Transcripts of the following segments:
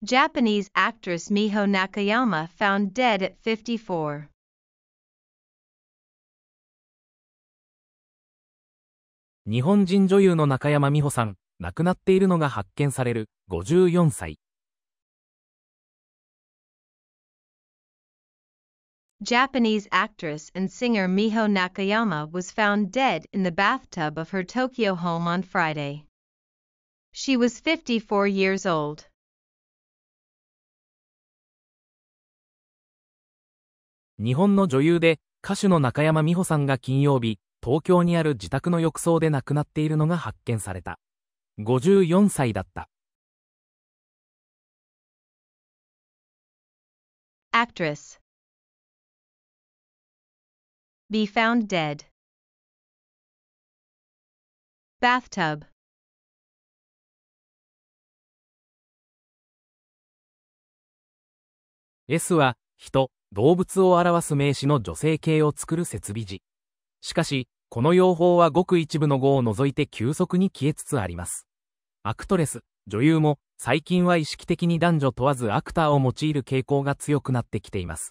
Japanese actress Miho Nakayama found dead at 54. 日本人女優の中山美穂さん、亡くなっているのが発見される、54歳。 Japanese actress and singer Miho Nakayama was found dead in the bathtub of her Tokyo home on Friday. She was 54 years old. 日本の女優で歌手の中山美穂さんが金曜日、東京にある自宅の浴槽で亡くなっているのが発見された。54歳だった。 Actress. Be found dead. Bathtub. S は人、動物を表す名詞の女性形を作る設備字。しかし、この用法はごく一部の語を除いて急速に消えつつあります。アクトレス、女優も最近は意識的に男女問わずアクターを用いる傾向が強くなってきています。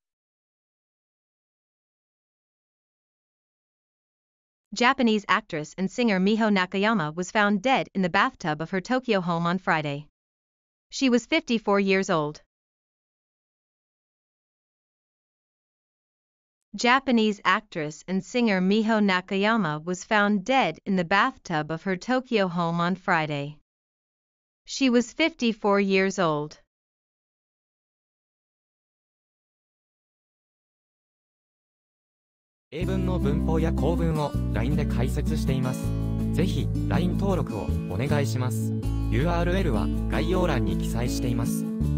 Japanese actress and singer Miho Nakayama was found dead in the bathtub of her Tokyo home on Friday. She was 54 years old. Japanese actress and singer Miho Nakayama was found dead in the bathtub of her Tokyo home on Friday. She was 54 years old. 英文の文法や構文を LINE で解説しています。ぜひ LINE 登録をお願いします。URL は概要欄に記載しています。